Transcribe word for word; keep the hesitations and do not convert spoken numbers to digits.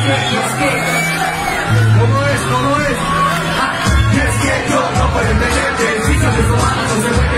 ¿Cómo es? ¿Cómo es? Ah, y es que yo no puedo entenderte, si sabes lo malo, no se puede